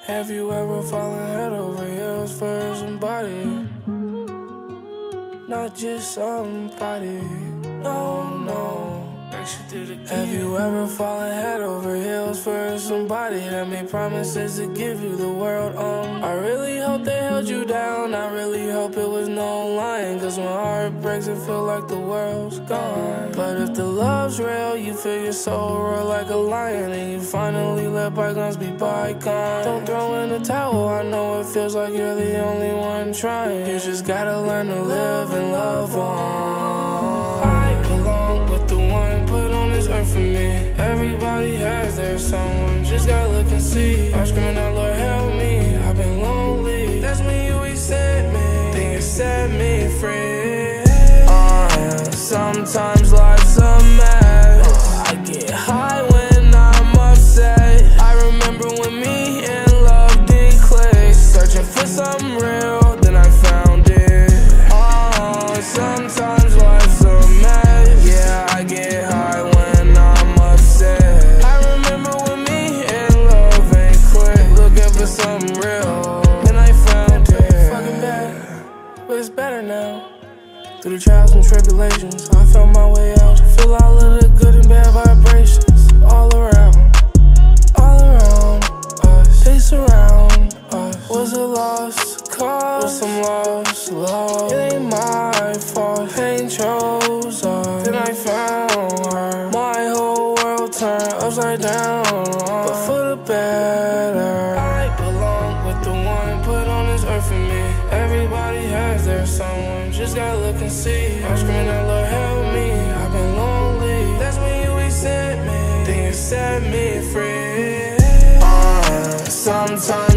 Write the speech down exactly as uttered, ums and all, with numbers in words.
Have you ever fallen head over heels for somebody? Not just somebody, no, no. Have you ever fallen head over heels for somebody that made promises to give you the world? Um, I really hope they held you down. I really hope it was no lying, cause when heart breaks it feel like the world's gone. But if the love's real, you feel your soul roar like a lion, and you finally let bygones be bygones. Don't throw in the towel, I know it feels like you're the only one trying. You just gotta learn to live and love on. I belong with the one put on this earth for me. Everybody has their someone, just gotta look and see. I'm screaming out, Lord help me, I've been lonely. That's when you accept me, then you set me free. uh, Sometimes life's a mess. I get high when I'm upset. I remember when me and love didn't click. Searching for something real, then I found it. uh, Sometimes life's a mess. Yeah, I get high when I'm upset. I remember when me and love ain't click. Looking for something real, then I found it. Fucking bad, but it's better now. Through the trials and tribulations, I found my way out. Feel all of the good and bad vibrations all around, all around us. They surround us. Was a lost cause, with some lost love. It ain't my fault, pain chose us. Then I found her. My whole world turned upside down, but for the better. I belong with the one put on this earth for me. Everybody has their someone, just gotta look and see. I'm screaming out, Lord help me, I've been lonely. That's when you accept me, then you set me free. uh, Sometimes